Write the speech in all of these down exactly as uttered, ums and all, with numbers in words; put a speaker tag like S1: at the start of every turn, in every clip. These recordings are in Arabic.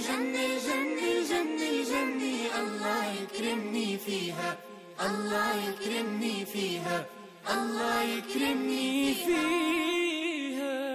S1: الجنة الجنة الجنة الجنة الله يكرمني فيها، الله يكرمني فيها، الله يكرمني فيها.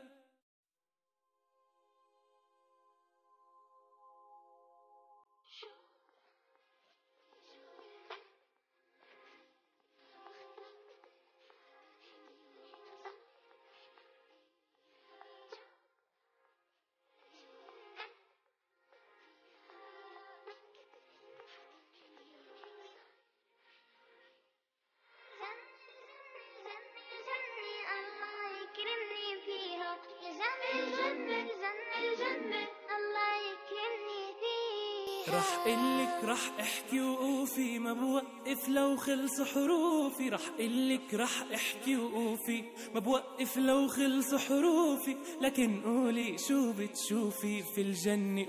S2: رح قلك رح احكي وقوفي ما بوقف لو خلص حروفي، رح قلك رح احكي وقوفي ما بوقف لو خلص حروفي، لكن قولي شو بتشوفي في الجنة